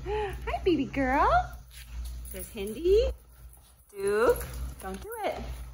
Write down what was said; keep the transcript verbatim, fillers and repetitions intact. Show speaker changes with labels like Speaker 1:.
Speaker 1: Hi, baby girl. There's Hindi. Duke, don't do it.